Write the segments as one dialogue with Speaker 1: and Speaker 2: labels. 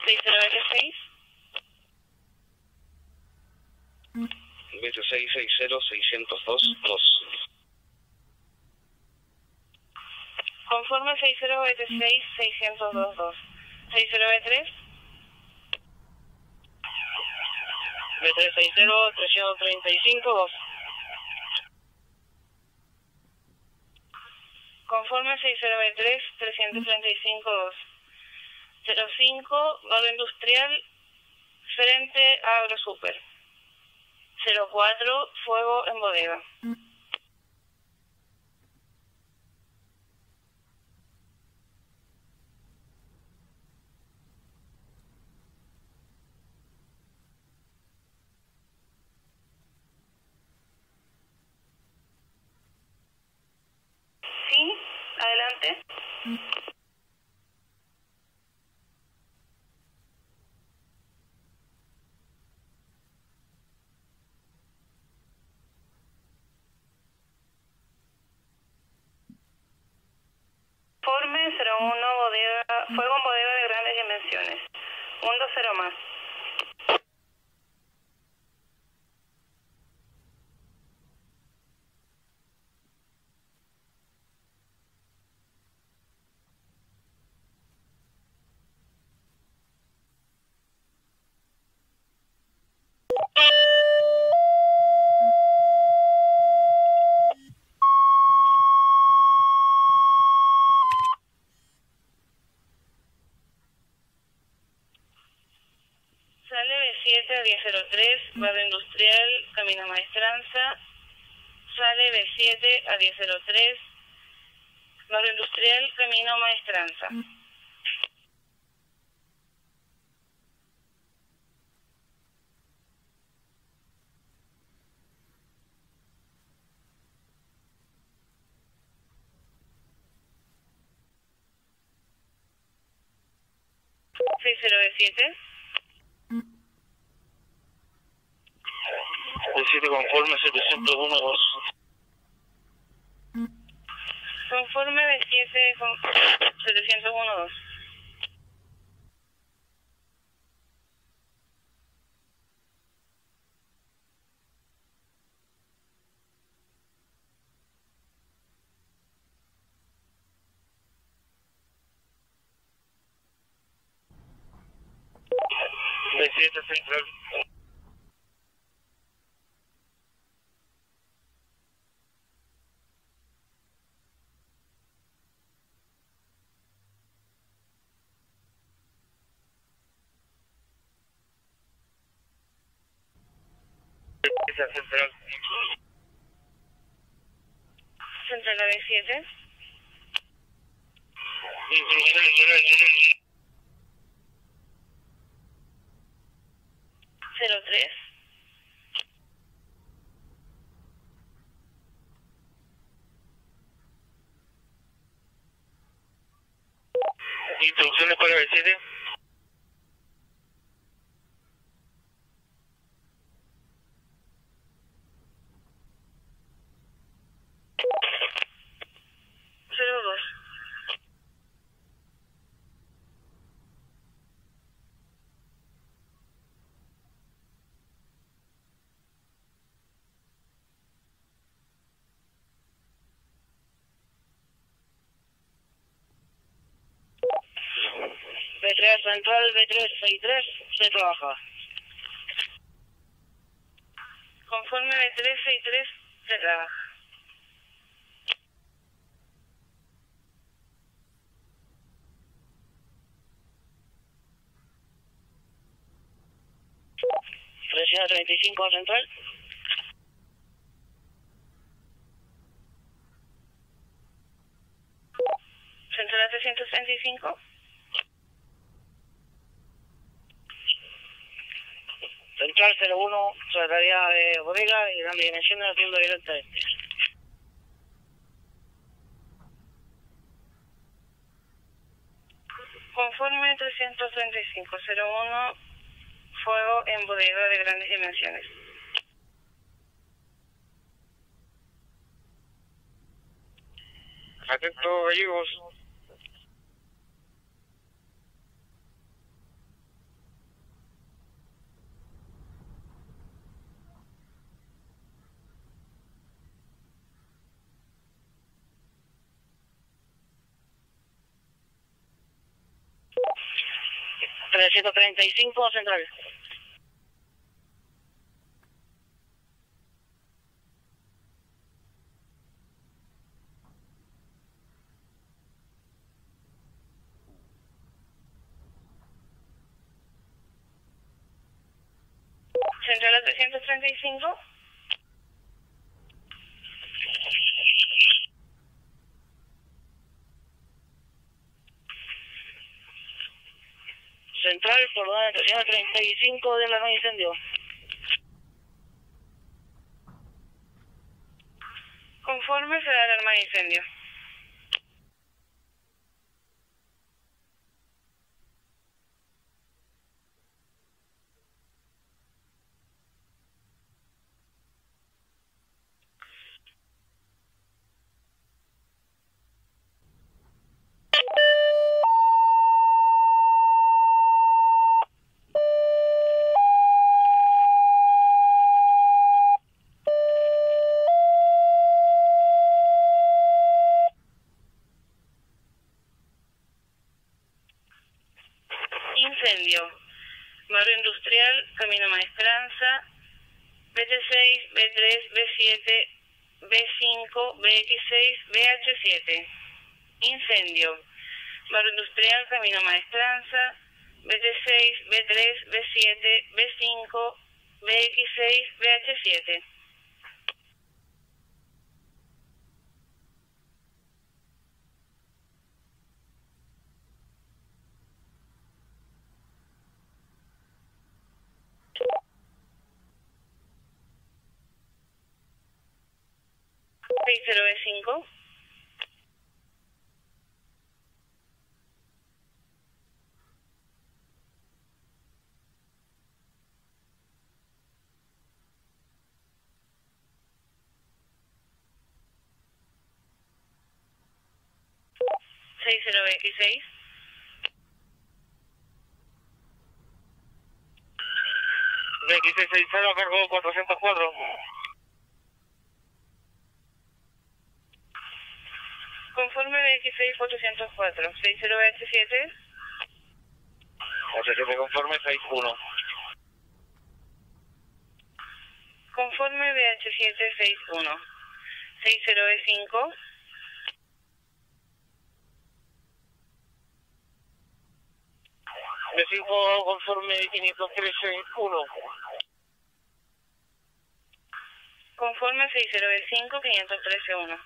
Speaker 1: 6026.
Speaker 2: 2660-602-2.
Speaker 1: Conforme 6026-602-2. 6023. B360-335-2. Conforme 6023-335-2. 05, barrio industrial, frente a AgroSuper. 04, fuego en bodega. Sí, adelante. Informe 01, bodega, fuego en bodega de grandes dimensiones. 120 más. Sale B7 a 1003, barrio industrial, camino Maestranza. Sale B7 a 1003, barrio industrial, camino Maestranza. ¿60B7?
Speaker 2: B7 conforme 701-2.
Speaker 1: Conforme B7 con 701-2.
Speaker 2: B7 central. Central.
Speaker 1: Central a B7.
Speaker 2: Instrucciones
Speaker 1: 03.
Speaker 2: Instrucciones para B7.
Speaker 1: B3 central, B363, se trabaja. Conforme B363, se trabaja. Presión a 35 central. Central a 335. Central 01, Secretaría de Bodega y Grandes Dimensiones, atiendo directamente. Conforme 335-01, fuego en bodega de grandes dimensiones.
Speaker 2: Atento, gallegos. 335 central.
Speaker 1: Central a 335.
Speaker 2: Central, por la 335 de la no incendio.
Speaker 1: Conforme se da alarma de incendio. Incendio. Barrio Industrial, Camino Maestranza, BT6, B3, B7, B5, BX6, BH7. Incendio. Barrio Industrial, Camino Maestranza, BT6, B3, B7, B5, BX6, BH7. B5. 60X6.
Speaker 2: BX660 cargo 404.
Speaker 1: Conforme BX6 404. 60H7.
Speaker 2: H7 conforme 61.
Speaker 1: Conforme BH7 61. 60E5.
Speaker 2: B5 conforme 513-1.
Speaker 1: Conforme 60E5 513-1.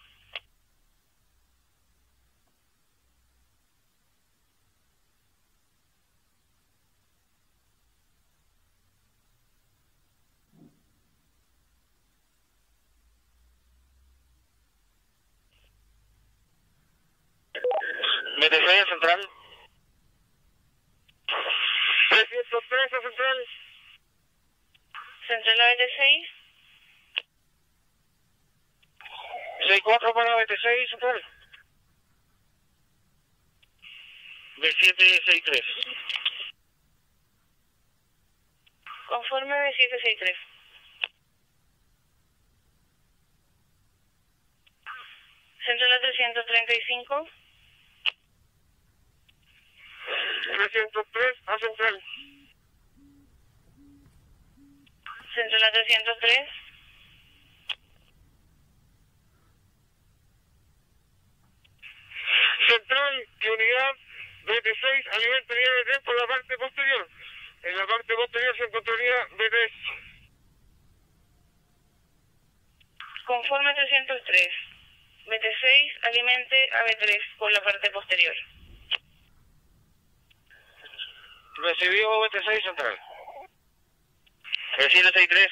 Speaker 2: BT6 central. 303 a central.
Speaker 1: Central a BT6.
Speaker 2: 64 para BT6 central. B763.
Speaker 1: Conforme B763. Central a 335.
Speaker 2: 303 a central.
Speaker 1: Central a 303.
Speaker 2: Central y unidad BT6 a nivel tenía B3 por la parte posterior. En la parte posterior se encontraría B3.
Speaker 1: Conforme 303. BT6 alimente a B3 por la parte posterior.
Speaker 2: Recibió BT6 central. 363.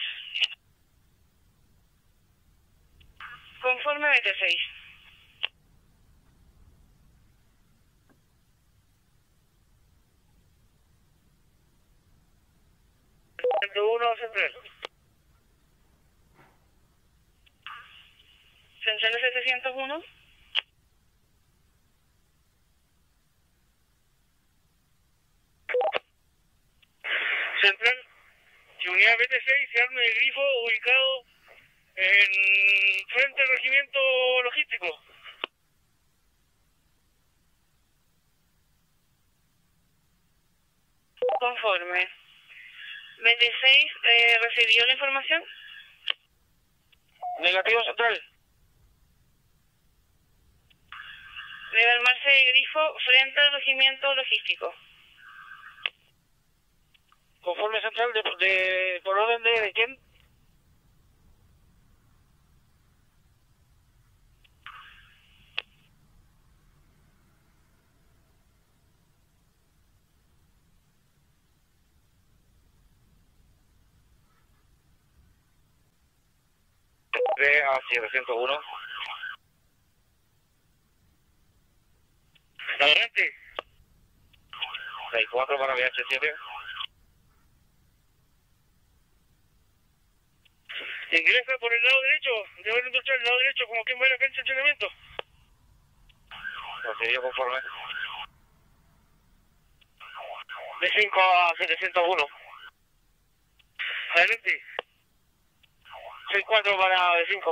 Speaker 1: Conforme BT6.
Speaker 2: Uno central.
Speaker 1: Central a 701.
Speaker 2: Central y unidad BT6 se arma el grifo ubicado en frente al regimiento logístico.
Speaker 1: informe. 26, ¿recibió la información?
Speaker 2: Negativo central.
Speaker 1: Debe armarse de grifo frente al regimiento logístico.
Speaker 2: Conforme central por orden de quién. De a 701. Adelante. 64 para VH7. Ingresa por el lado derecho, debe entrar el lado derecho, como quien va a la cancha de entrenamiento. Recibido conforme. De 5 a 701. Adelante. 64 para de 5.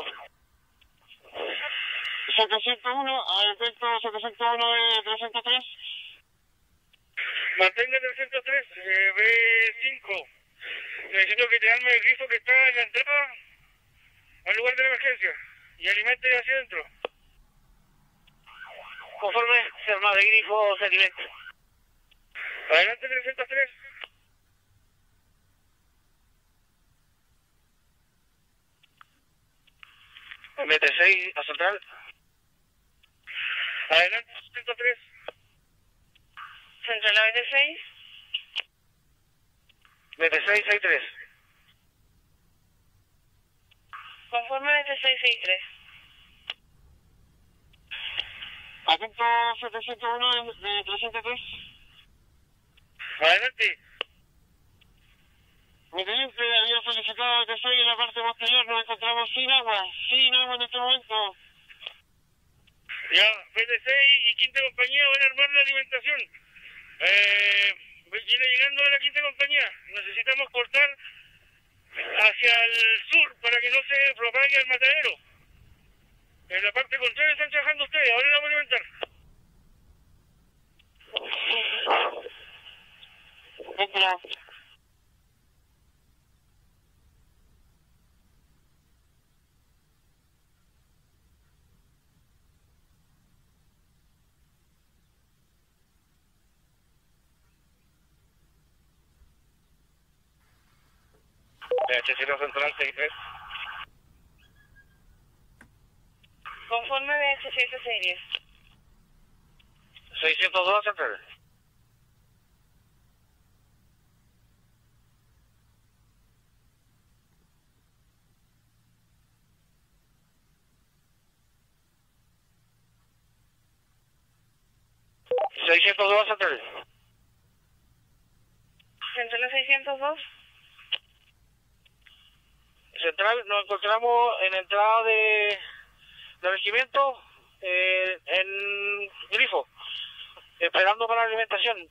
Speaker 2: 701, al texto 701 de 303. Mantenga 303, B5. Necesito que te arme el grifo que está en la entrada al lugar de la emergencia y alimente hacia adentro. Conforme se arma de grifo, se alimenta. Adelante 303. MT6 a central. Adelante 303.
Speaker 1: Central a 26.
Speaker 2: MT6 63.
Speaker 1: Conforme 2663.
Speaker 2: Atento 701 de 303. Adelante. Mi teniente había solicitado que soy en la parte posterior, nos encontramos sin agua en este momento. Ya, BT6 y quinta compañía van a armar la alimentación. Viene llegando a la quinta compañía. Necesitamos cortar hacia el sur para que no se propague el matadero. En la parte contraria están trabajando ustedes, ahora la vamos a alimentar. Espera. VH0 Central 63.
Speaker 1: Conforme VH7 series.
Speaker 2: 602 Central. Central.
Speaker 1: Central a 602.
Speaker 2: Central, nos encontramos en la entrada del regimiento en Grifo, esperando para la alimentación.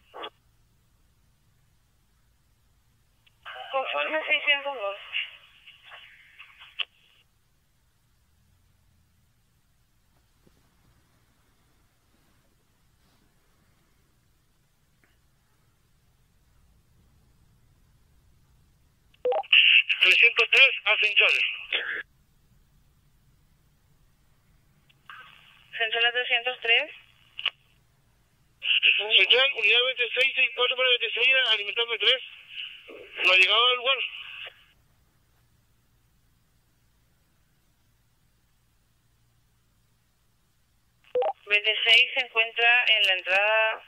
Speaker 1: Conforme 602.
Speaker 2: A Central.
Speaker 1: Central a 303.
Speaker 2: Central, unidad 2664 para 26, alimentando 3. No ha llegado al lugar.
Speaker 1: 26 se encuentra en la entrada.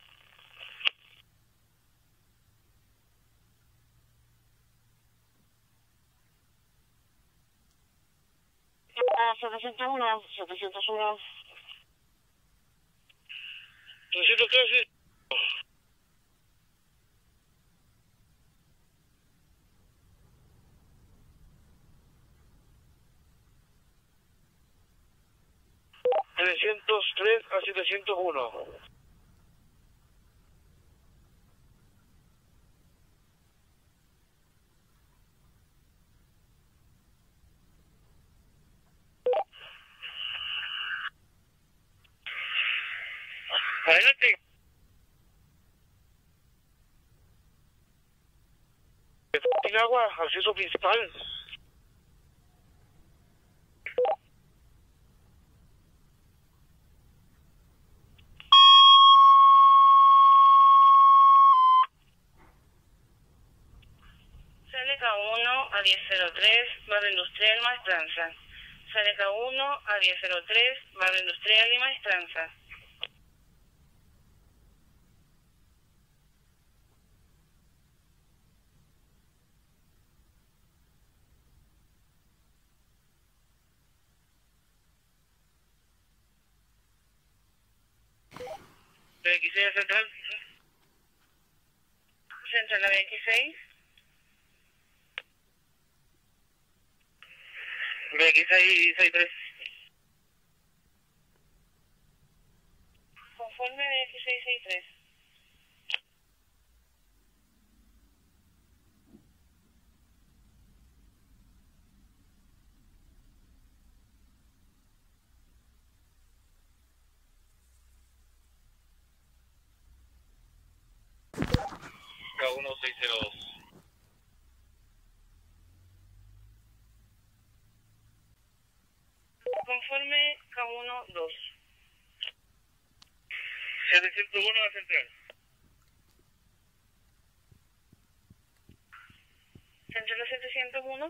Speaker 2: Ah, 701. 313. ...303 a 701. Adelante. sin agua, acceso principal.
Speaker 1: Sale K1 a 1003, barrio industrial Maestranza. Sale K1 a 1003, barrio industrial y Maestranza.
Speaker 2: BX6 central.
Speaker 1: Central a BX6.
Speaker 2: BX663.
Speaker 1: Conforme BX663.
Speaker 2: K1602.
Speaker 1: Conforme K1 2.
Speaker 2: 701 a central.
Speaker 1: Central a 701.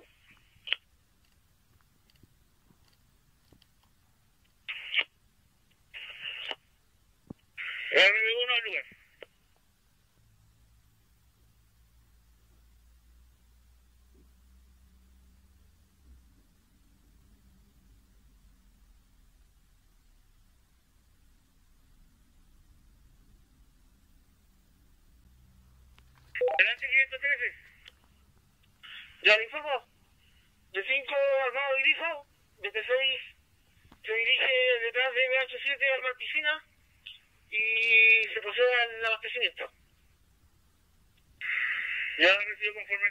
Speaker 2: R1 al lugar. Delante 513. Ya le informo. De 5 armado dirijo. Desde 6 se dirige detrás de MH7 al mar piscina y se procede al abastecimiento. Ya recibo conforme.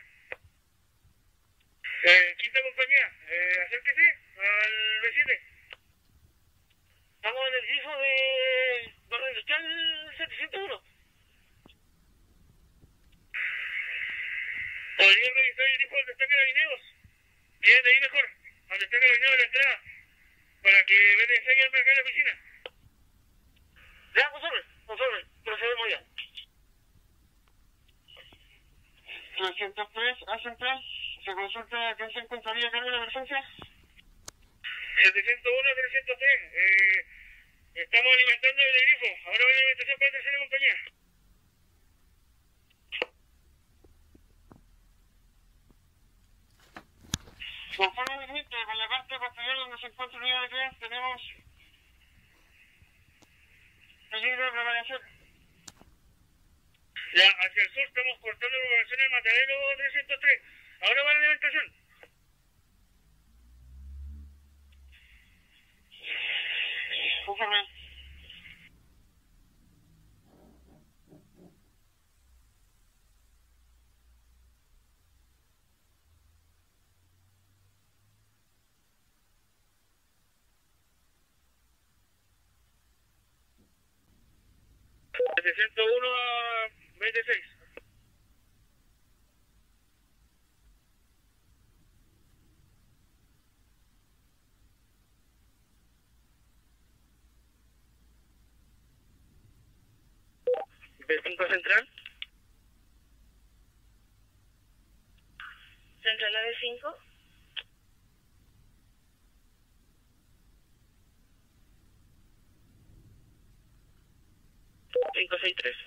Speaker 2: Quinta compañía, acérquese al B7. Estamos en el grifo de barrio industrial 701. ¿Podría revisar el grifo donde está Carabineros? Bien, de ahí mejor, donde está Carabineros de la entrada, para que me enseñe al marcar la piscina. Ya, conforme, procedemos ya. 303 a central, se consulta quién se encontraría a cargo de la emergencia. 701 a 303, estamos alimentando el grifo, ahora va la alimentación para tercera compañía. Conforme con la parte posterior donde se encuentra el unidad de tren, tenemos peligro de propagación. Ya, hacia el sur estamos cortando propagación en Matadero 303. Ahora va la alimentación. Conforme. De 101 a 26. B5 central.
Speaker 1: Central a B5.
Speaker 2: $563.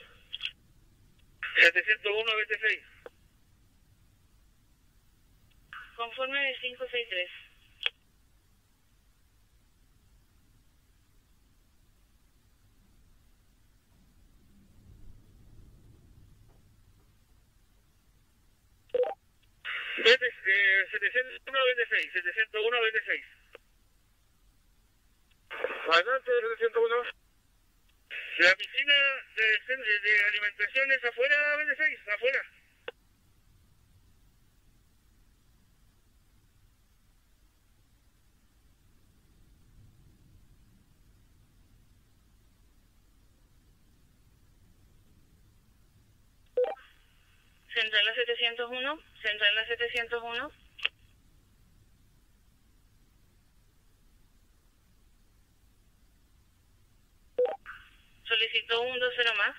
Speaker 2: 701 BT6.
Speaker 1: Conforme B563.
Speaker 2: BT, 701 BT6. 701 BT6. Adelante, 701. La piscina de alimentación es afuera, BT6, afuera.
Speaker 1: Central a 701, Central a 701. Solicito un 20 más.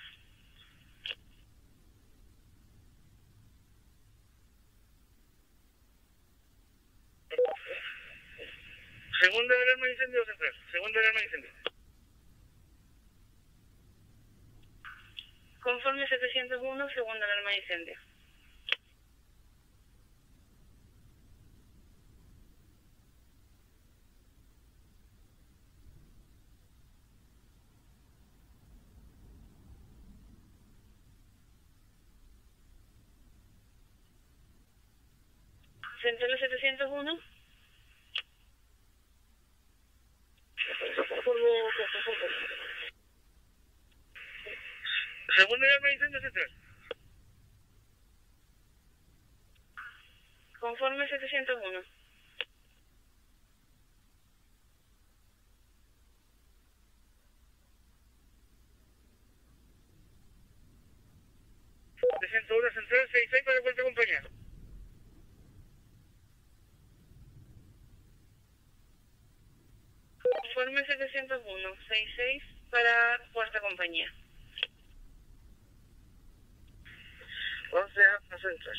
Speaker 2: Segunda alarma de incendio central. Segunda alarma de incendio.
Speaker 1: Conforme 701, segunda alarma de incendio. Central a 701.
Speaker 2: Segunda alarma de incendio central.
Speaker 1: Conforme 701.
Speaker 2: De 101 central, 66 para cuarta compañía.
Speaker 1: Conforme 701, 66 para cuarta compañía.
Speaker 2: 11 a central.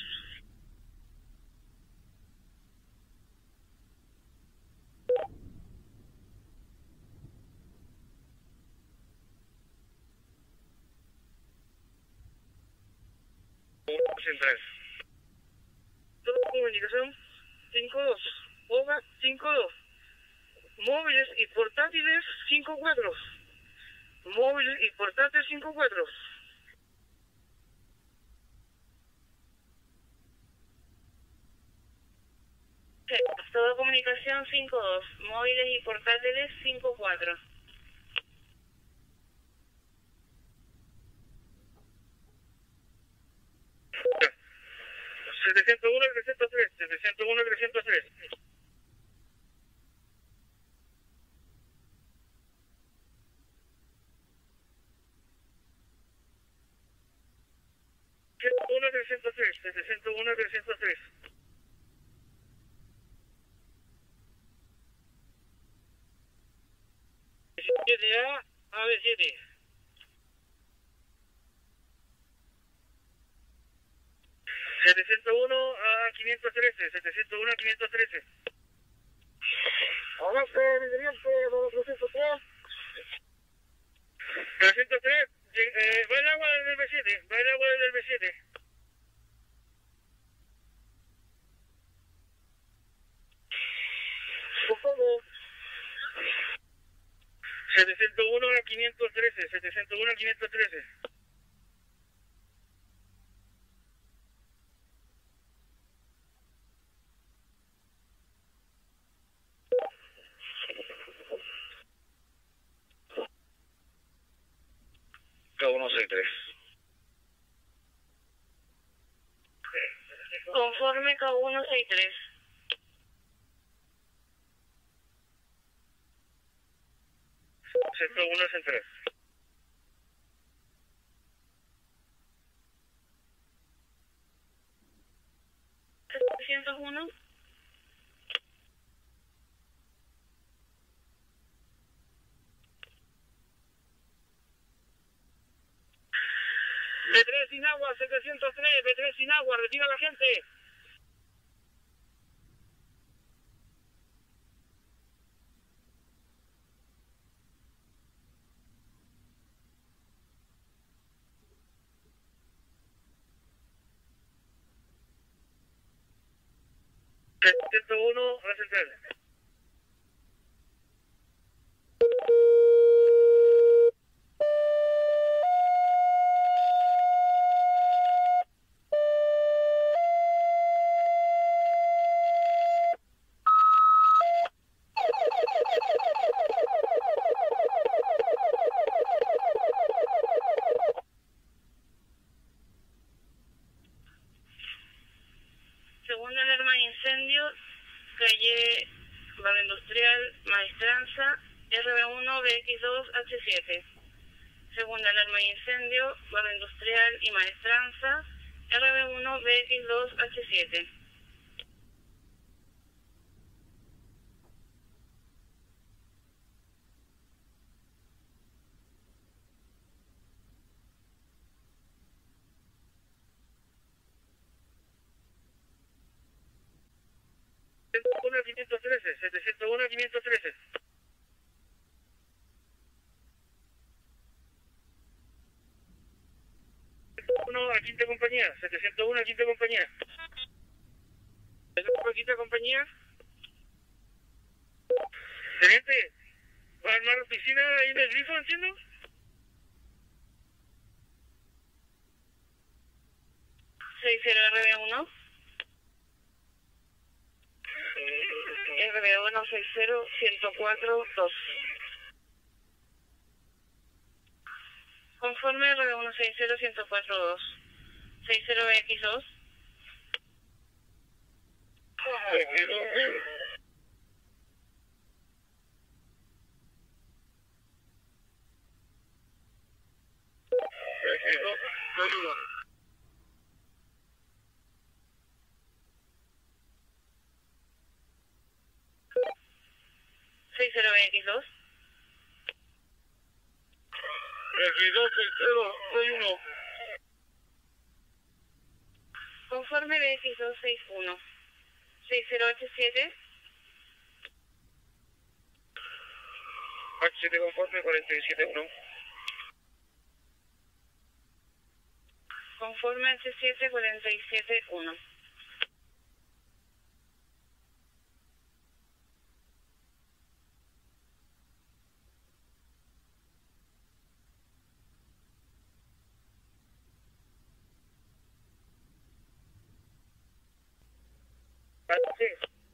Speaker 2: Central. Toda comunicación 52. OVA 52. Móviles y portátiles 54. Móviles y portátiles 54.
Speaker 1: Toda comunicación 52. Móviles y portátiles 54.
Speaker 2: Ya. 701 al 303. 701 al 303. 701 al 303. 701 al 303. A B7. 701 a 513, 701 a 513. Avance, Migueliente, 303. 303, va el agua del B7, va el agua del B7. Por favor. 701 a 513, 701 a 513. K163.
Speaker 1: Conforme K163.
Speaker 2: Centro 1 central.
Speaker 1: ¿701?
Speaker 2: B3 sin agua, 703, B3 sin agua, retira a la gente. ...101 a la central.
Speaker 1: Segunda alarma de incendio, calle Barrio Industrial, Maestranza, RB1, BX2, H7. Segunda alarma de incendio, Barrio Industrial y Maestranza, RB1, BX2, H7.
Speaker 2: Una 513, 701 513. 1 a quinta compañía, 701 a quinta compañía. ¿Es la quinta compañía? Teniente, ¿va a armar oficina ahí en el grifo, entiendo?
Speaker 1: RB1. RB1 60 104 2. Conforme RB1 60 104 2. 60X2. X2.
Speaker 2: X2, 6061.
Speaker 1: Conforme BX261. 60H7.
Speaker 2: H7 conforme 471.
Speaker 1: Conforme H7 471.
Speaker 2: Sí.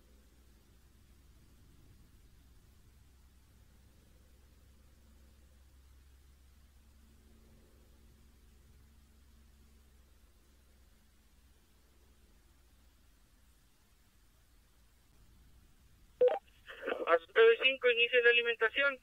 Speaker 2: A sus 9:05 inicia la alimentación.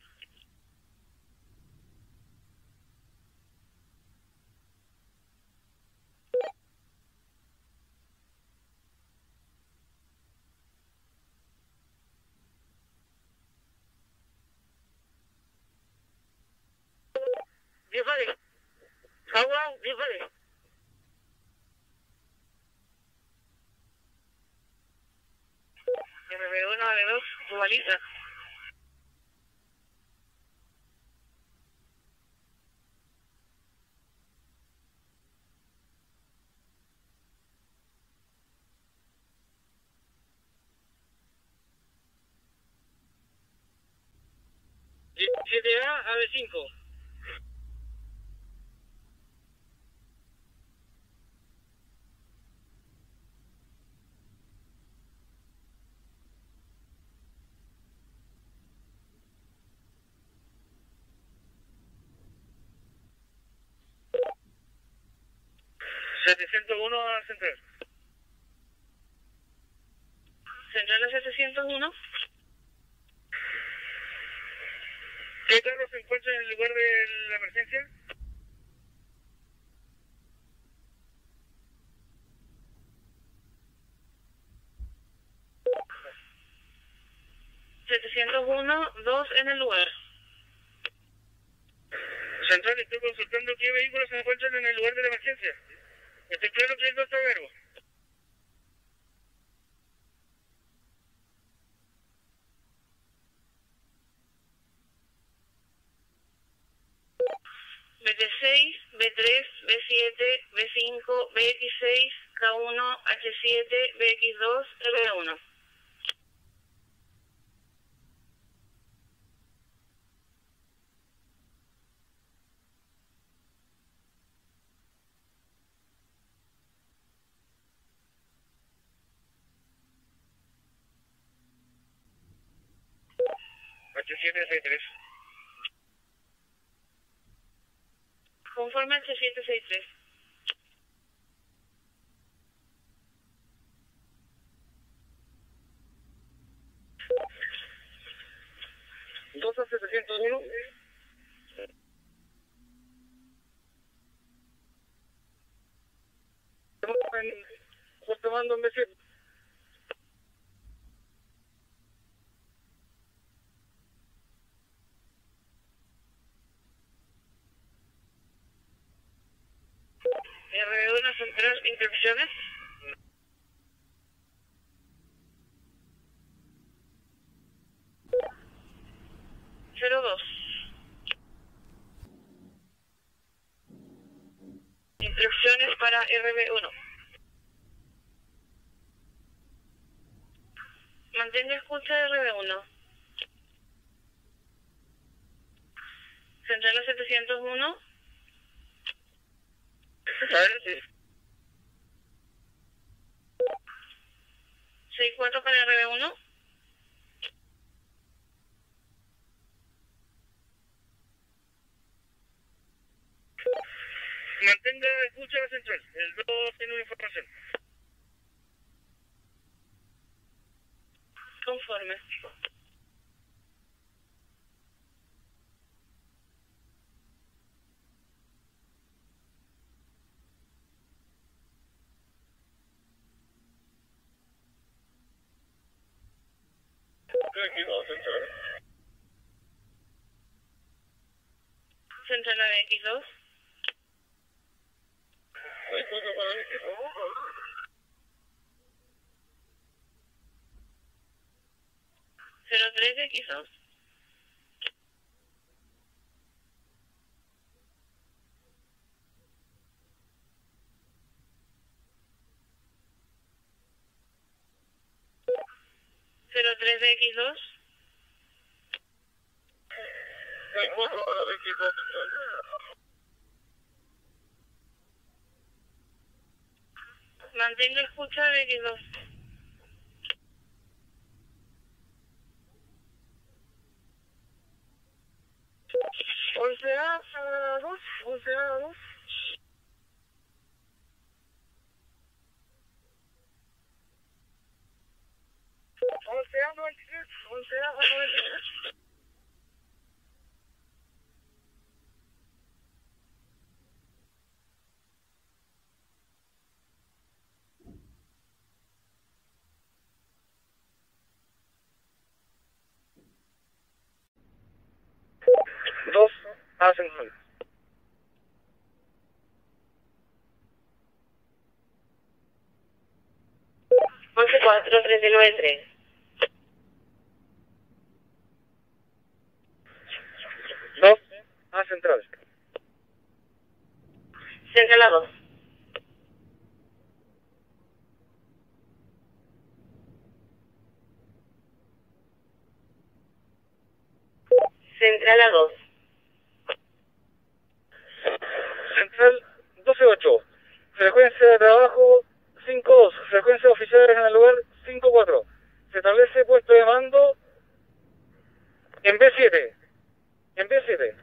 Speaker 2: Vale. Agua, vale.
Speaker 1: RB1, RB2, igualita.
Speaker 2: A a B5. ¿701 a central?
Speaker 1: Central 701.
Speaker 2: ¿Qué carro se encuentra en el lugar de la emergencia?
Speaker 1: Dos en el lugar.
Speaker 2: Central, estoy consultando qué vehículos se encuentran en el lugar de la emergencia. Estoy claro que es Doctor Verbo.
Speaker 1: BT6, B3, B7, B5, BX6, K1, H7, BX2, RB1.
Speaker 2: H7, C3.
Speaker 1: Conforme H763.
Speaker 2: Dos a 701. en puesto de mando en B7.
Speaker 1: RB1 central, instrucciones. Cero dos. Instrucciones para RB1. Mantenga escucha de RB1. Central a 701.
Speaker 2: Sí.
Speaker 1: 64 para RB1.
Speaker 2: Mantenga escucha la central. El 2 tiene una información.
Speaker 1: Conforme. Central a X2. 03 X2. Cero tres de X2. Mantenga escucha de X2.
Speaker 2: Once a 2. 11 a 2. Once a 93. 11 a 93. Dos a central.
Speaker 1: 11-4-13-9-3.
Speaker 2: Dos a central.
Speaker 1: Central a 2. Central a 2.
Speaker 2: Central 12-8. Frecuencia de trabajo 5-2. Frecuencia de oficiales en el lugar 5-4. Se establece puesto de mando en B7. En B7.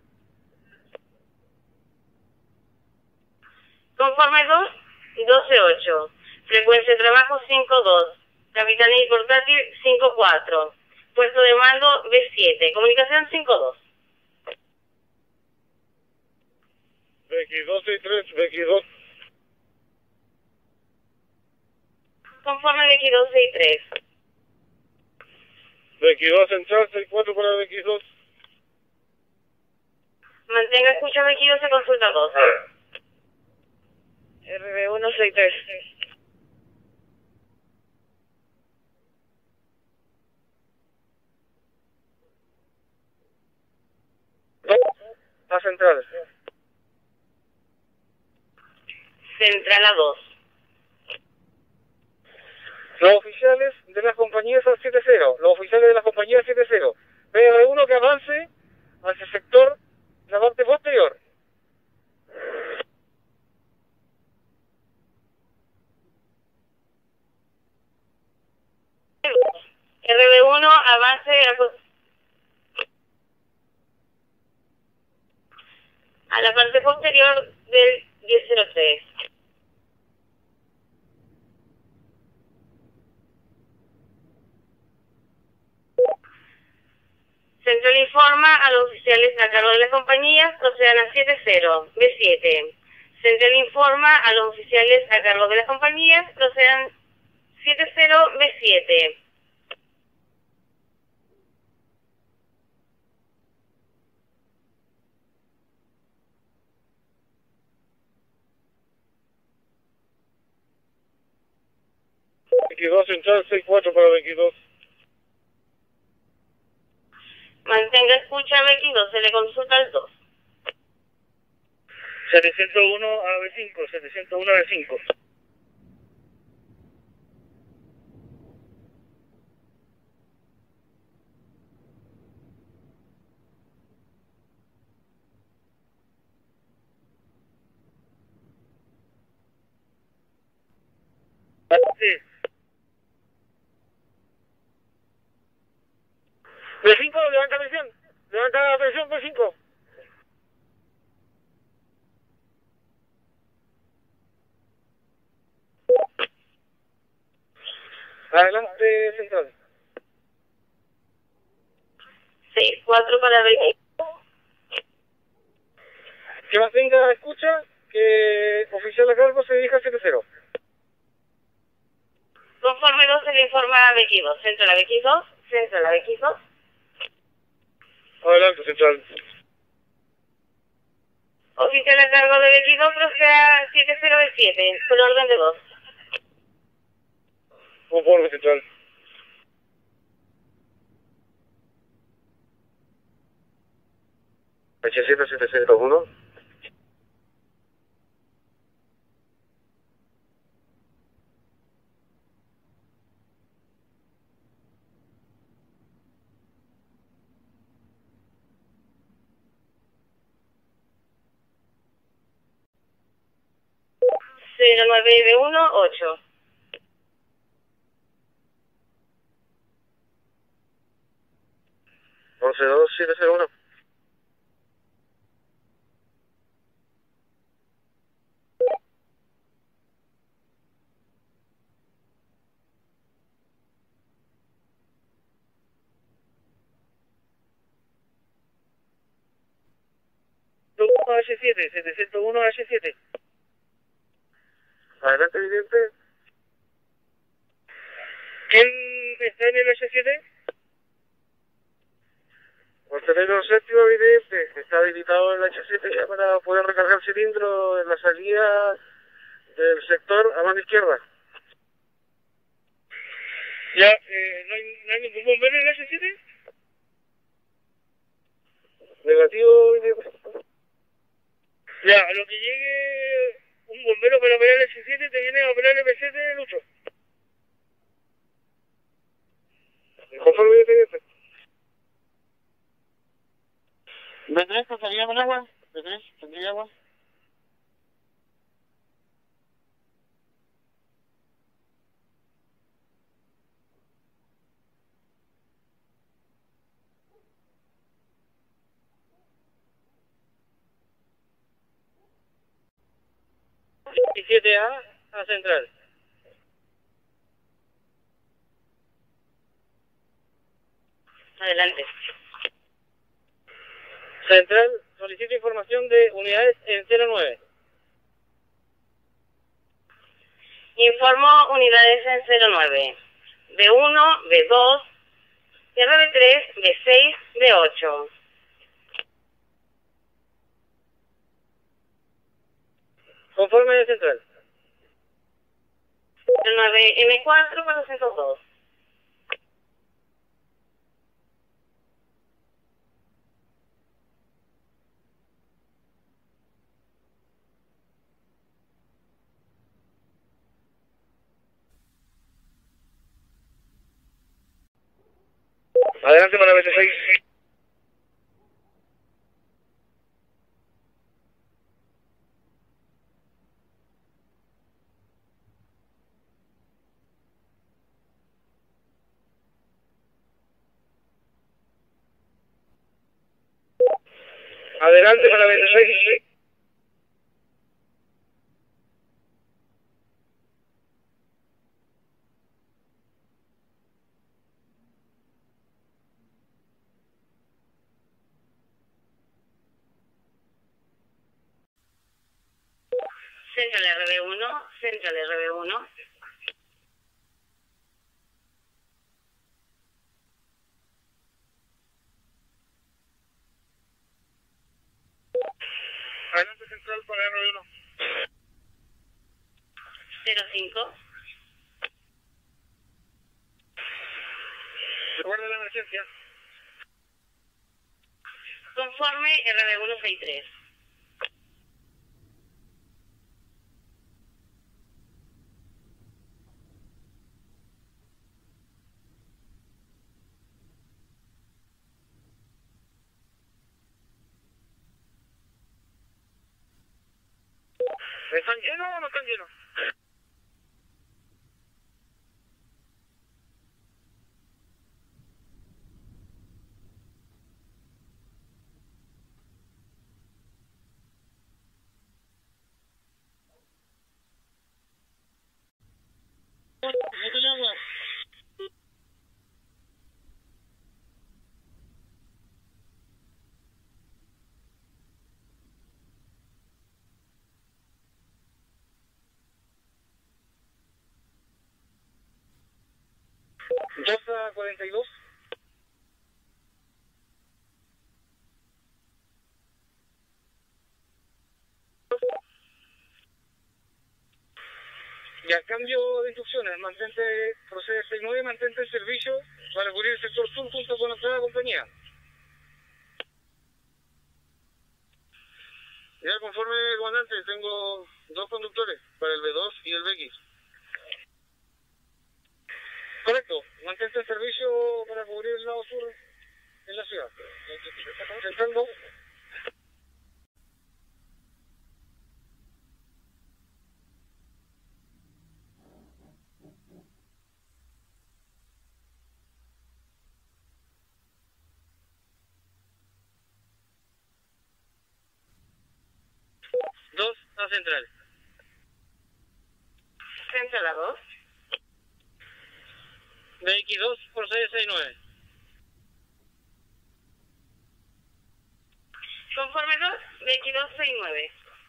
Speaker 1: Conforme 2, 12-8. Frecuencia de trabajo 5-2. Capitanía y portátil 5-4. Puesto de mando B7. Comunicación 5-2.
Speaker 2: BX2 y 3, BX2.
Speaker 1: Conforme BX2 y 3.
Speaker 2: BX2 central, 6-4 para BX2.
Speaker 1: Mantenga escucha BX2 se consulta 2. RB1 63.
Speaker 2: A central.
Speaker 1: Central a 2.
Speaker 2: Los oficiales de las compañías al 7-0. Los oficiales de las compañías 7-0. BR1 que avance hacia el sector, la parte posterior.
Speaker 1: RB1 avance a la parte posterior del 1003. Central informa a los oficiales a cargo de las compañías procedan a 7-0, B7. Central informa a los oficiales a cargo de las compañías, procedan 70B7.
Speaker 2: X2 Central 64 para X2.
Speaker 1: Mantenga escucha a X2, se le consulta al 2.
Speaker 2: 701 a B5, 701 a B5. Sí. B5, levanta presión. Levanta la presión, B5. Adelante, Central.
Speaker 1: 64 para X2.
Speaker 2: Que mantenga escucha, que oficial a cargo se dirija a 70.
Speaker 1: Conforme 2 se le informa a X2. Central a X2, Central a X2.
Speaker 2: Adelante, Central.
Speaker 1: Oficial a cargo de X2, proceda 70B7, por orden de 2.
Speaker 2: Conforme, Central. H7701.
Speaker 1: Cero nueve B1, 8.
Speaker 2: Once dos 701. H7, 701 H7. Adelante, evidente. ¿Quién está en el H7? Porterero séptimo, evidente. Está habilitado el H7 ya para poder recargar cilindro en la salida del sector a mano izquierda. Ya, ¿no hay ningún bombero en el H7? Negativo, evidente. Ya, a lo que llegue un bombero para operar el H7, te viene a operar el B7, Lucho. Conforme, evidente. ¿B3 pasaría con agua? ¿B3 tendría agua? Y 7A a Central.
Speaker 1: Adelante.
Speaker 2: Central, solicito información de unidades en 09.
Speaker 1: Informo unidades en 09. B1, B2, RB3, B6, B8.
Speaker 2: Conforme de Central.
Speaker 1: 09, M4, 402.
Speaker 2: Adelante, para B6. Adelante, para B6.
Speaker 1: Central RB1, Central RB1.
Speaker 2: Adelante Central para RB1.
Speaker 1: 05.
Speaker 2: Guarda la emergencia.
Speaker 1: Conforme RB163.
Speaker 2: ¿Están llenos o no están llenos? ¿No tiene agua? ¿2 a 42? Ya, cambio de instrucciones. Procede 69, mantente el servicio para cubrir el sector sur junto con nuestra compañía. Ya, conforme comandante, tengo 2 conductores para el B2 y el BX. Correcto, mantente el servicio para cubrir el lado sur en la ciudad. Central 2. Dos a Central.
Speaker 1: Central a 2.
Speaker 2: BX2 por 669.
Speaker 1: Conforme 2, 2269.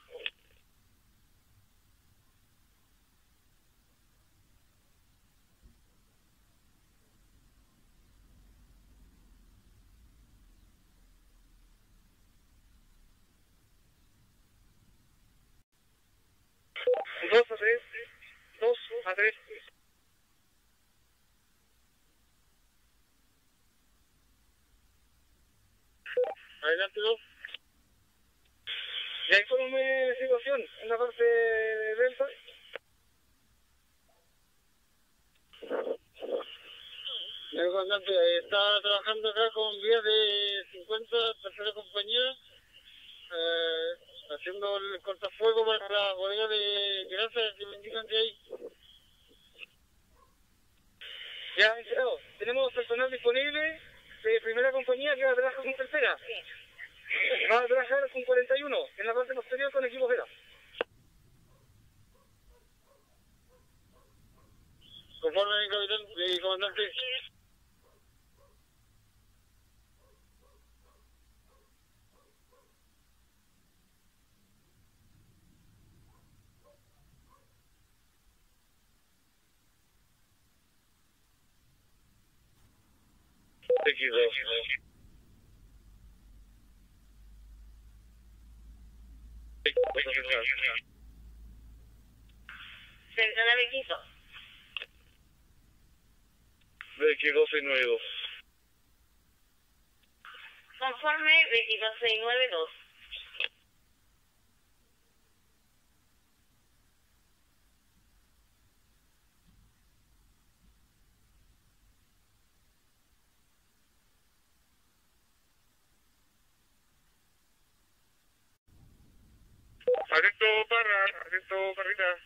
Speaker 2: Dos a 3. 2 a 3. Adelante 2. Ya informe de situación en la parte de Delta. El comandante está trabajando acá con vías de 50, tercera compañía, haciendo el cortafuego para la bodega de grasa que me indican que hay. Ya, enterado. Tenemos personal disponible de primera compañía que va a trabajar con tercera. Va a trabajar con 41 en la parte posterior con equipo Vera. Conforme, capitán y comandante. X2.
Speaker 1: Central a BX2.
Speaker 2: BX262.
Speaker 1: Conforme 22692.
Speaker 2: Atento Parrita.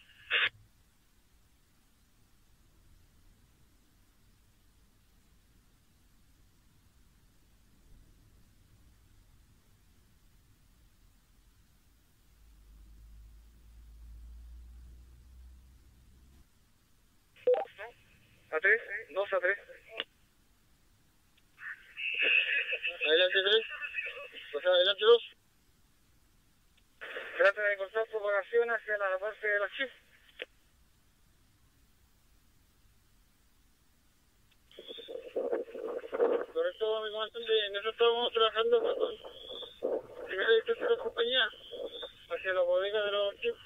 Speaker 2: A 3, 2 a 3. Adelante 3. O sea, adelante 2. Trata de cortar propagación hacia la base de la chip. Correcto, mi comandante. Nosotros estamos trabajando con primera y tercera compañía hacia la bodega de los chips.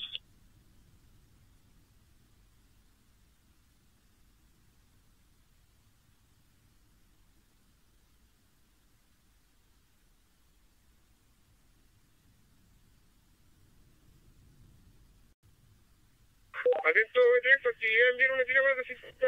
Speaker 2: Atento, B3, actividad, envíen una tira para desinfectar.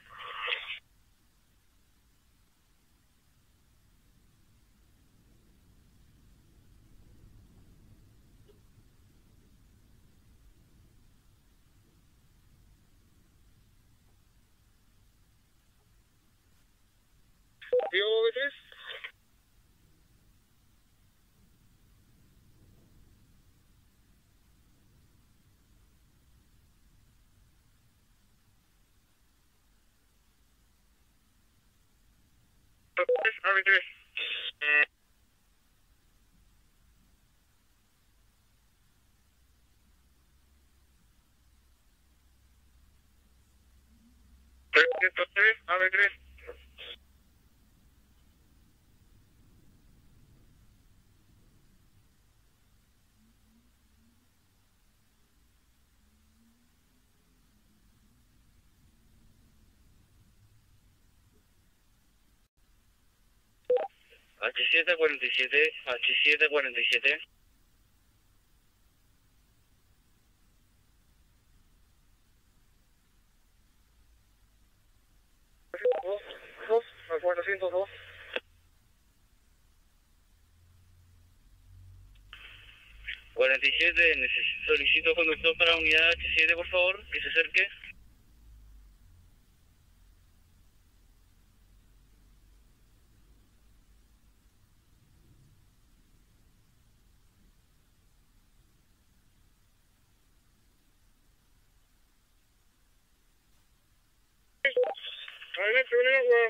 Speaker 2: Diego, B3. AB3. AB3. H747, H747. Dos, al 402. Solicito conductor para unidad H7, por favor, que se acerque. Adelante, ven agua.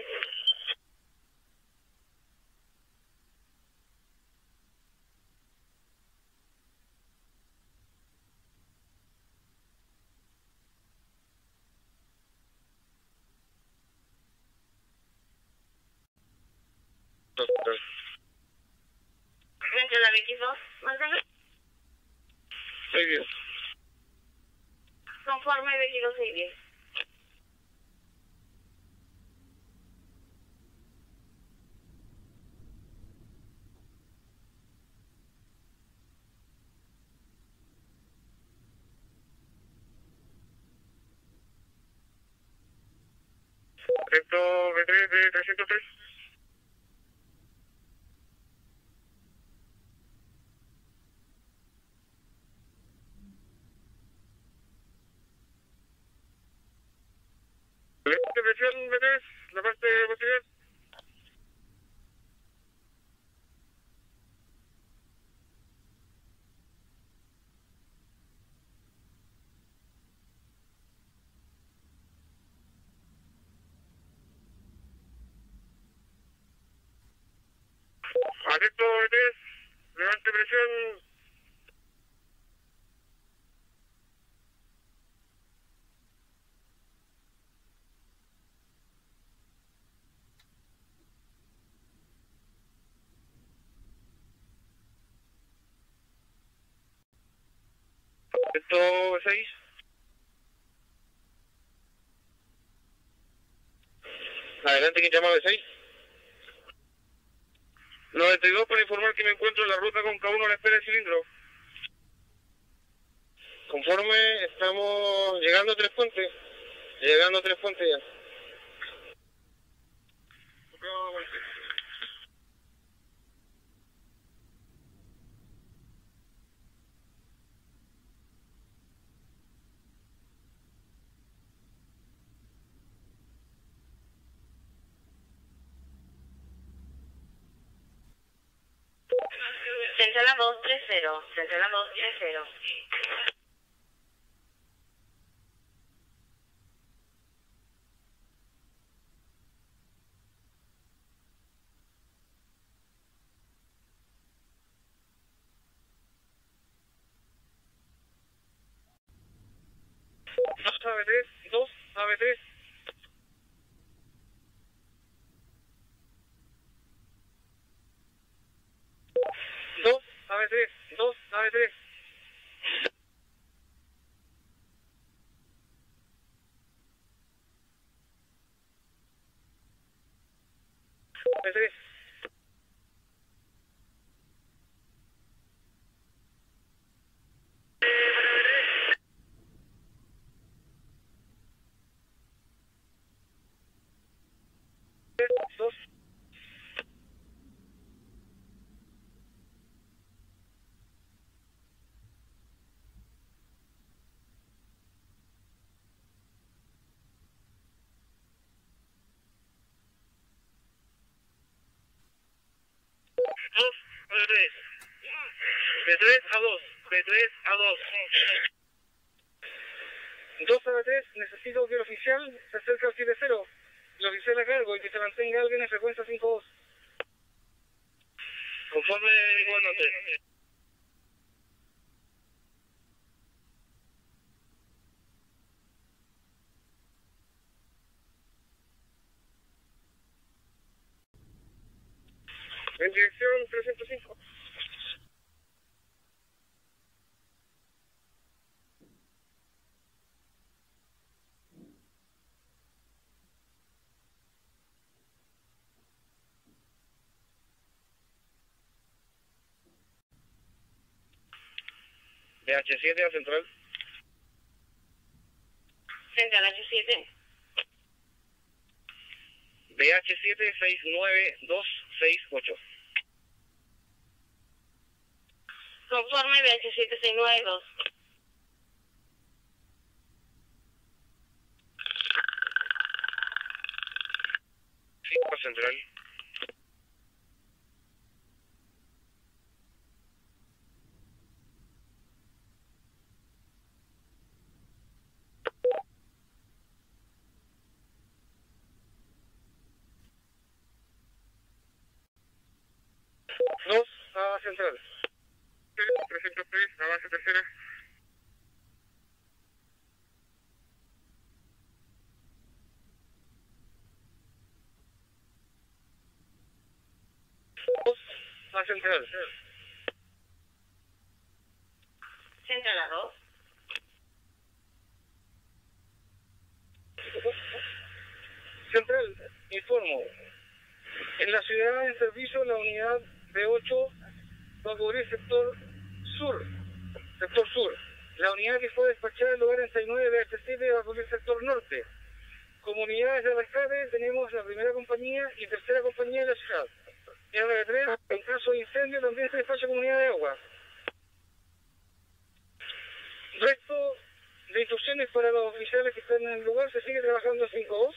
Speaker 1: Frente a la 22, mantenga.
Speaker 2: Muy bien.
Speaker 1: Conforme 22-610.
Speaker 2: Correcto, B3 de 303. Presión B3, la parte posterior. Atento, B3, levante presión. Atento, 6. Adelante, ¿quién llama B6? 92 para informar que me encuentro en la ruta con K1 a la espera del cilindro. Conforme estamos llegando a Tres Puentes. Llegando a Tres Puentes ya.
Speaker 1: Central a 230. Central a 230.
Speaker 2: AB3, 2, AB3. 2, AB3, 2, AB3. AB3. 2. B3. B3 a 2. B3 a 2. 2 a 3, necesito que el oficial se acerque al 7-0. El oficial a cargo y que se mantenga alguien en frecuencia 5-2. Conforme igualmente. En dirección 305. H7 a central.
Speaker 1: Central H7.
Speaker 2: BH7 69268.
Speaker 1: Conforme BH7 692.
Speaker 2: Cinco central. Dos a central. 303, la base tercera. Dos a central.
Speaker 1: Central a 2.
Speaker 2: Central, informo. En la ciudad en servicio la unidad B8 va a cubrir sector sur. Sector sur. La unidad que fue despachada en lugar en 69 BH7 va a cubrir sector norte. Como unidades de rescate tenemos la primera compañía y tercera compañía de la ciudad. R3, en caso de incendio también se despacha como unidad de agua. Resto de instrucciones para los oficiales que están en el lugar, se sigue trabajando en 5-2.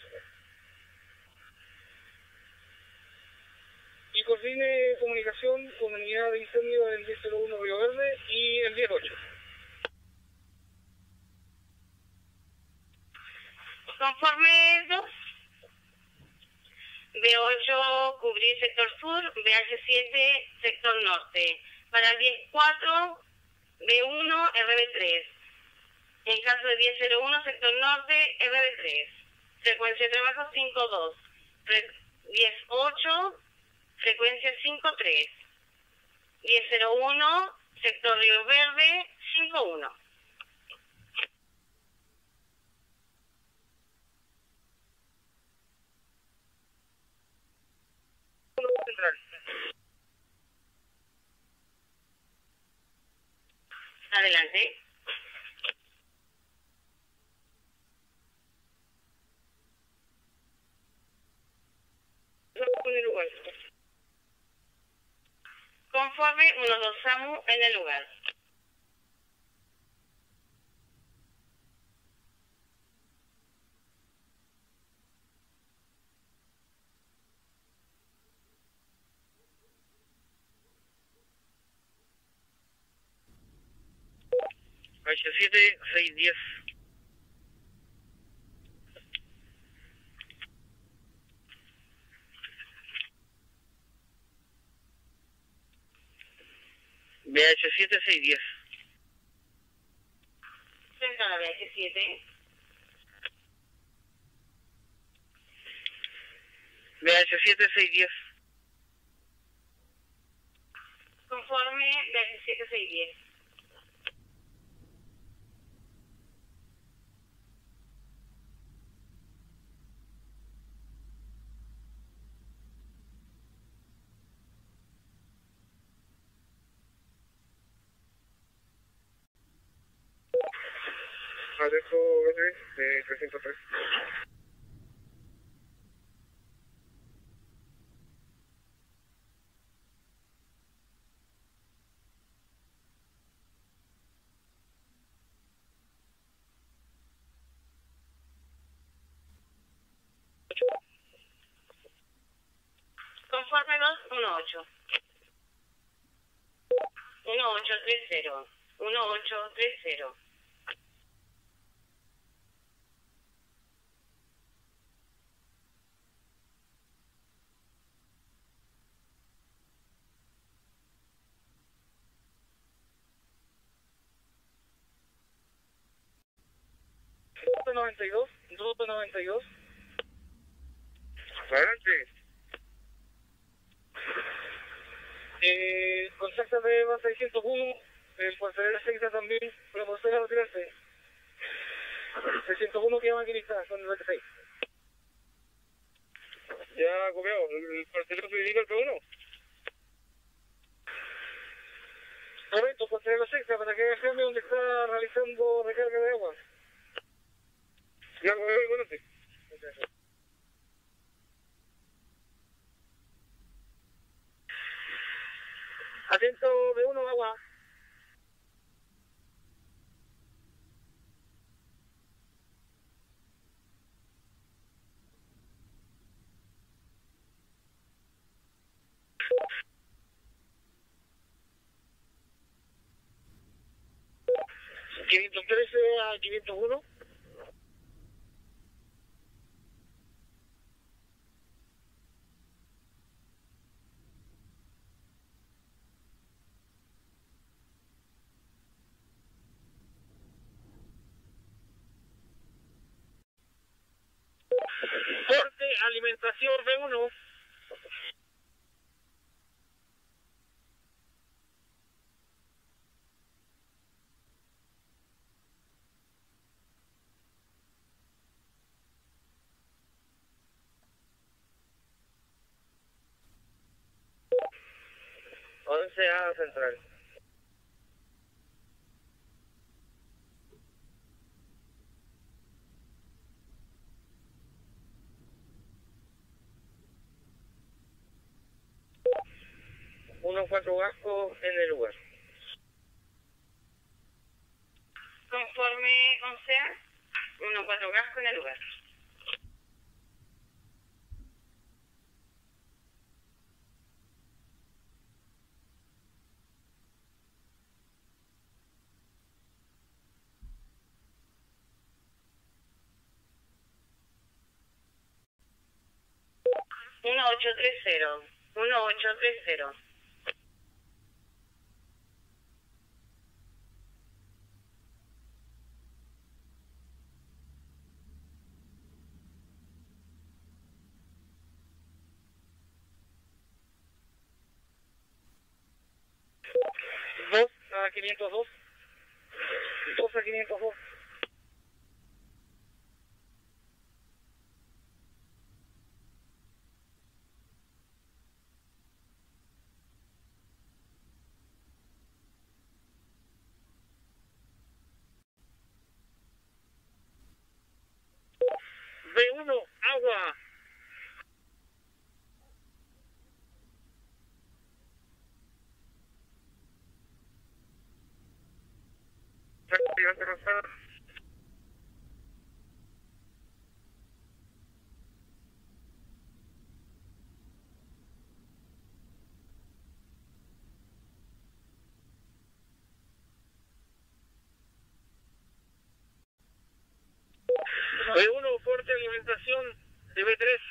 Speaker 2: Y coordine comunicación con unidad de incendio del 1001 Río Verde y el 10-8.
Speaker 1: Conforme 2. B8 cubrir sector sur, BH7 sector norte. Para el 10-4, B1 RB3. En caso de 10-01 sector norte, RB3. Frecuencia de trabajo 5-2. 10-8, frecuencia 5-3. 10-01, sector Río Verde 5-1.
Speaker 2: Central.
Speaker 1: Adelante.
Speaker 2: En el lugar.
Speaker 1: Conforme 1-2 SAMU en el lugar.
Speaker 2: H7 610. BH7 610.
Speaker 1: Central BH7.
Speaker 2: BH7610.
Speaker 1: Conforme BH7610.
Speaker 2: Adesso BH 303.
Speaker 1: Conforme 218. 1830. 1830.
Speaker 2: Grupo 92. Adelante. Contacta de base 601, el pasajero 6 también, promoción a retirarse. 601 que maquinista con el 26. Ya copiado, el pasajero se dirige al P1. Correcto, pasajero 6, para que vean donde está realizando recarga de agua. Ya copiado, igualmente. Atento B1, agua. ¿513 a 501? Corte, alimentación B1. A central. Unos 4 gascos en el lugar.
Speaker 1: Conforme 11A. 14 gasco en el lugar. Uno ocho tres cero. 1830.
Speaker 2: Dos a 502. 2 a 502. B1, agua. B1, fuerte alimentación de B3.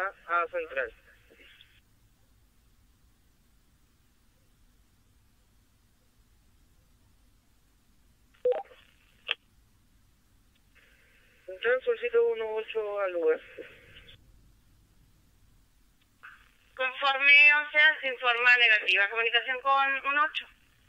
Speaker 2: a Central. Central solicito 18 al lugar.
Speaker 1: Conforme 11 se informa negativa comunicación con un 8.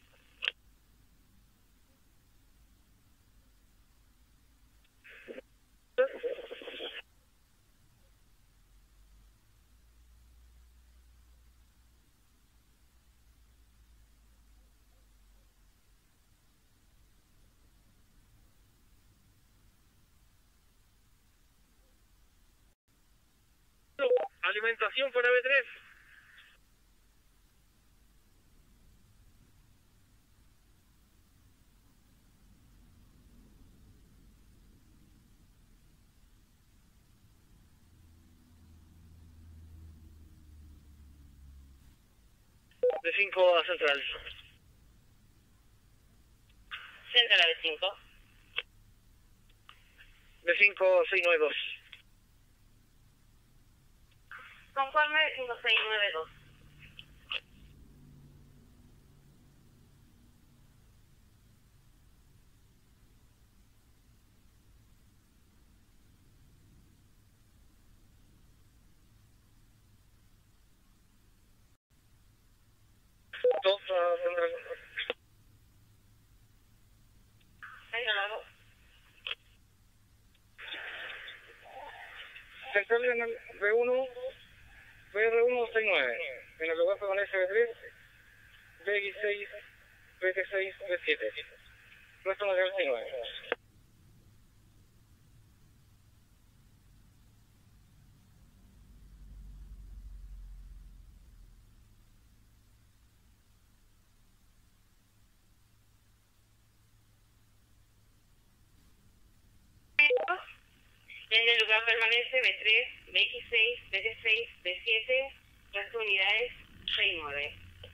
Speaker 2: Alimentación para B3. De 5 a Central.
Speaker 1: Central a B5.
Speaker 2: De 5 692.
Speaker 1: Conforme 5692.
Speaker 2: Dos a Central.
Speaker 1: Ahí ganado.
Speaker 2: Central en el B1, BR1 69. En el lugar permanece B3, BX6, BT6, B7. Nuestro material 69.
Speaker 1: En el lugar permanece B3, BX6, BT6, B7, las unidades 69.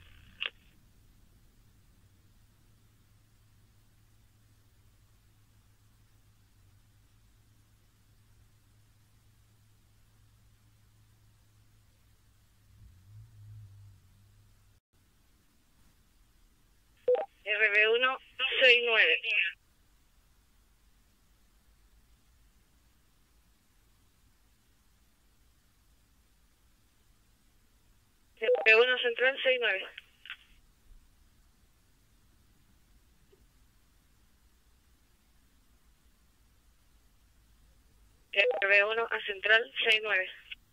Speaker 1: RB1 69. RB1 Central 69. RB1 a Central 69.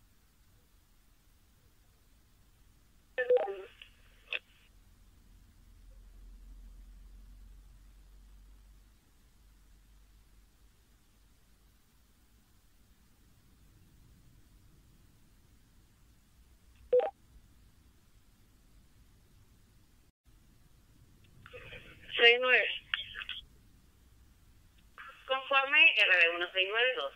Speaker 1: Conforme RB1 692.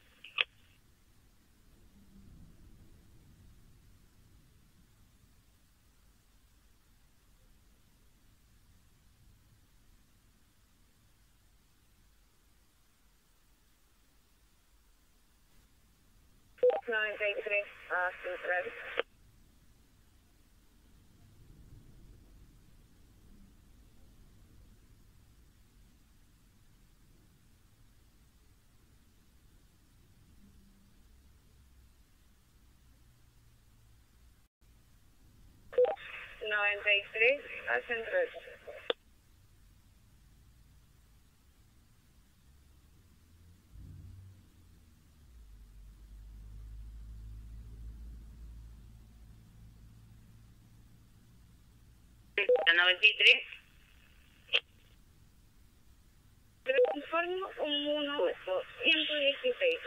Speaker 1: A Central. A Central. A 93. Informo un 116.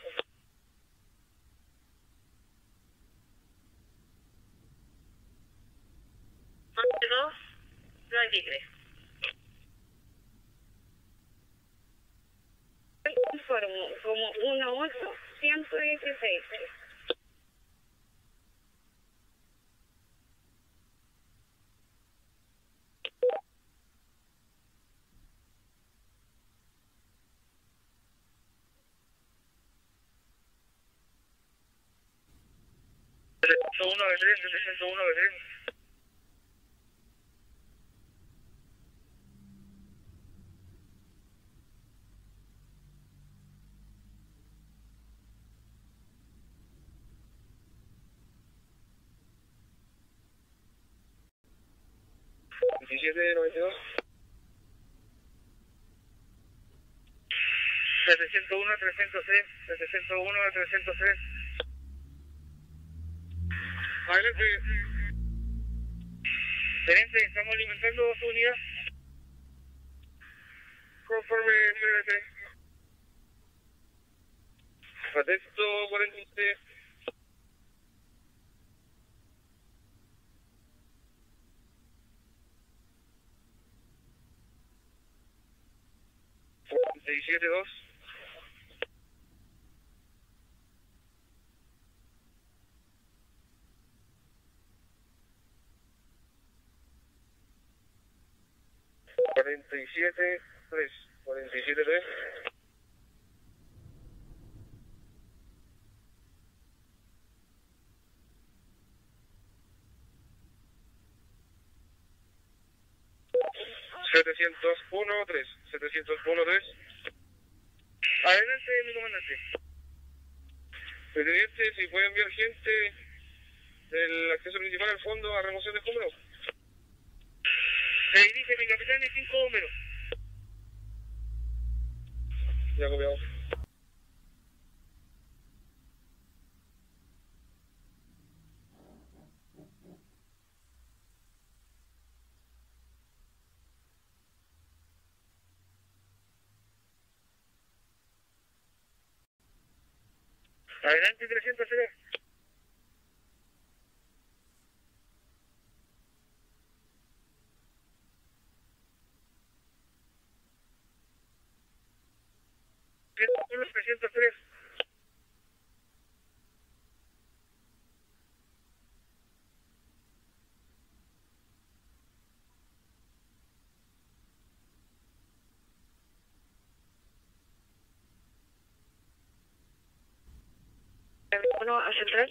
Speaker 1: 2, 93. Informo como 18116.
Speaker 2: 701B3, 701B3. $17.92. 701-303, 701-303. Adelante. Gerente, estamos alimentando su unidad. Conforme CBT. Atento 43. $47.2. $47.3. 47.3. $701.3. 701.3. Adelante, mi comandante. Presidente, si puede enviar gente del acceso principal al fondo a remoción de escombros. Se dirige mi capitán y 5 números. Ya copiamos. Adelante, 300 CD. Los 303. Bueno, a central.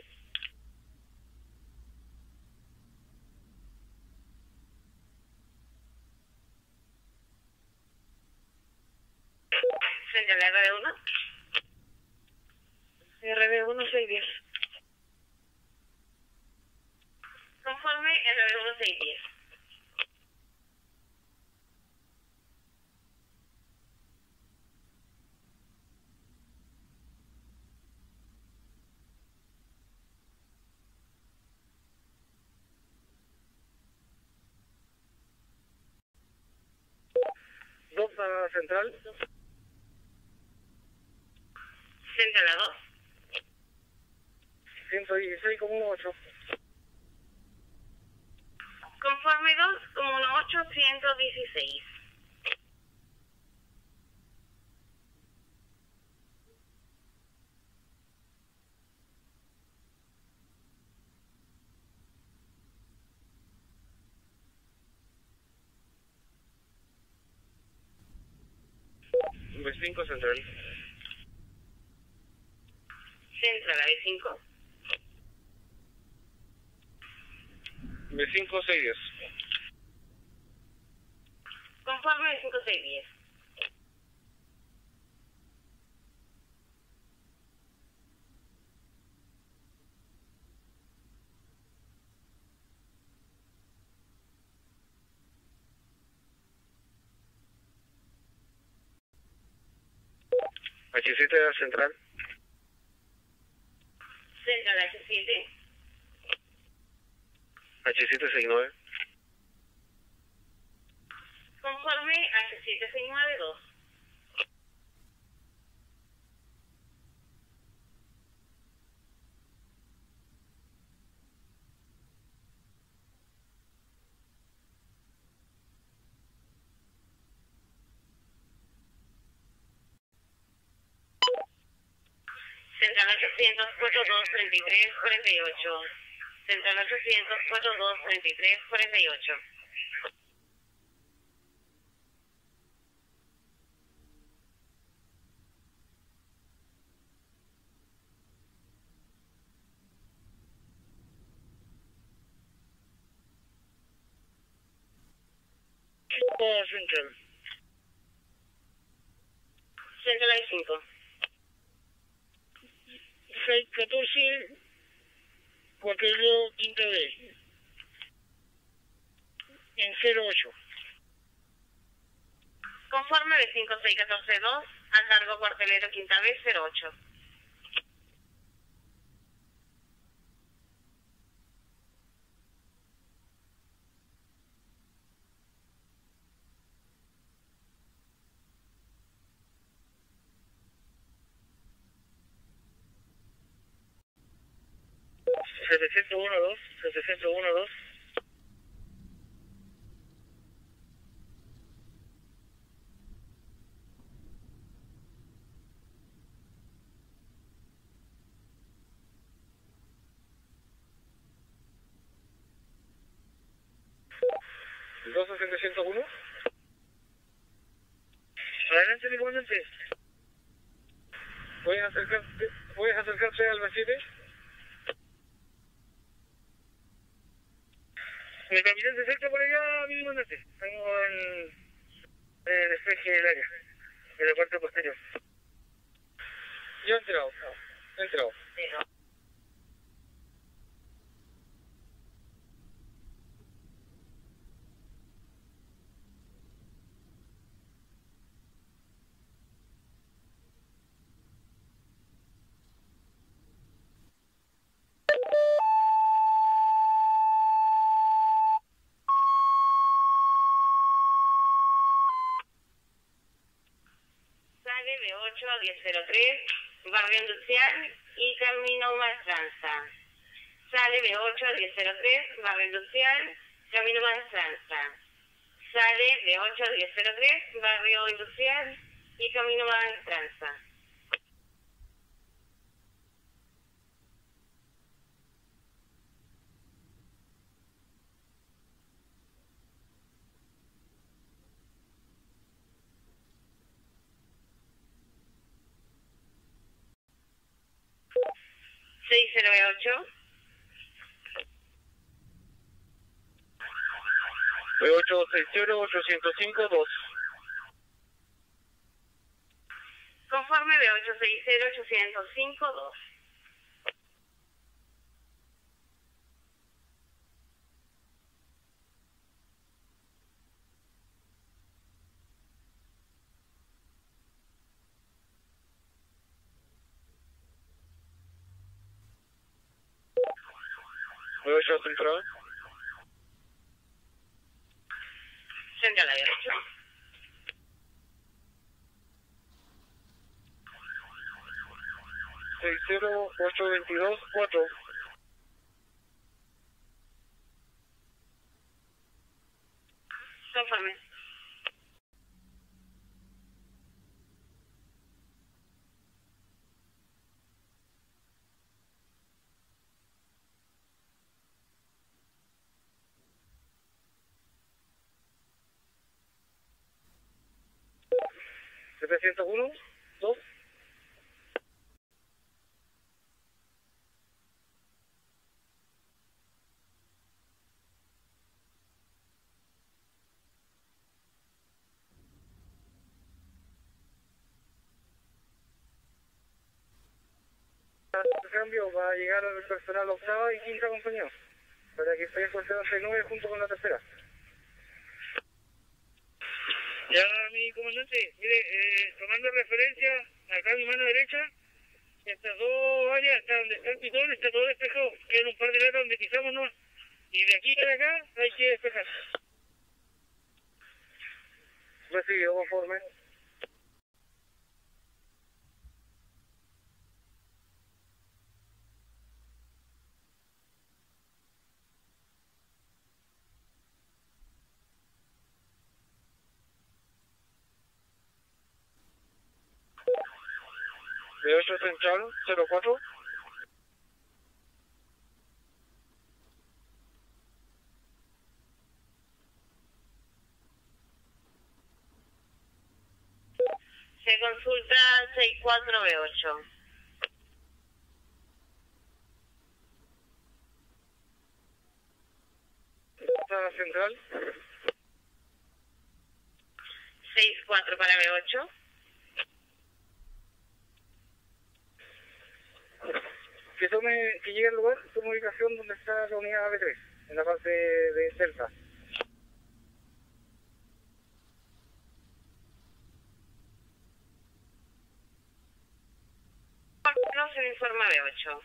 Speaker 1: Central RB1.
Speaker 2: RB1 610.
Speaker 1: Conforme RB1 610.
Speaker 2: Dos a central.
Speaker 1: Central a 2.
Speaker 2: 116,18.
Speaker 1: Conforme 2,18, 116.
Speaker 2: B5 central.
Speaker 1: Central a B5.
Speaker 2: B5 610.
Speaker 1: Conforme B5 610.
Speaker 2: H7 a central.
Speaker 1: Central H7.
Speaker 2: H7 69.
Speaker 1: Conforme H7 69 2. Central 800 42 33 48. Central 800 42 33 48.
Speaker 2: Por Central.
Speaker 1: Central hay 5.
Speaker 2: 614, cuatrero, quinta B. En 08.
Speaker 1: Conforme B56142, al cargo cuartelero quinta B 08.
Speaker 2: $701-2, $701-2. ¿701? Adelante, mi comandante. ¿Puedes acercarte al B7? Mi capitán se acerca por allá, mi comandante. Estamos en el despeje del área, en la parte posterior. Yo he entrado.
Speaker 1: Pero, 8 a 1003, barrio industrial y camino Maestranza. Sale de 8 a 1003, barrio industrial, camino Maestranza. Sale de 8 a 1003, barrio industrial y camino Maestranza. B8
Speaker 2: B860-805-2.
Speaker 1: Conforme B860-805-2.
Speaker 2: B8 Central.
Speaker 1: Central a 8.
Speaker 2: $60-822-4.
Speaker 1: Conforme.
Speaker 2: ¿701? ¿2? El cambio va a llegar el personal octava y quinta compañía, para que esté con 09 junto con la tercera. Ya, mi comandante, mire, tomando referencia, acá a mi mano derecha, estas dos áreas, hasta donde está el pitón, está todo despejado. Quedan un par de latas donde pisamos, ¿no? Y de aquí para acá hay que despejar. Recibido, conforme. B8 Central, 04.
Speaker 1: Se consulta 64B8.
Speaker 2: Sala Central.
Speaker 1: 64 para B8.
Speaker 2: Que llegue al lugar, tome ubicación donde está la unidad B3, en la parte de Celta.
Speaker 1: No se le informa B8.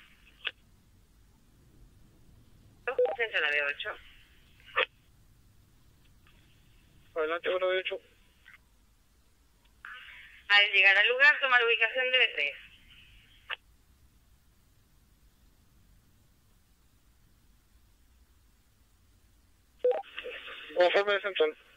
Speaker 1: Centro la B8.
Speaker 2: Adelante, bueno, B8.
Speaker 1: Al llegar al lugar, toma la ubicación de B3.
Speaker 2: Conforme de central.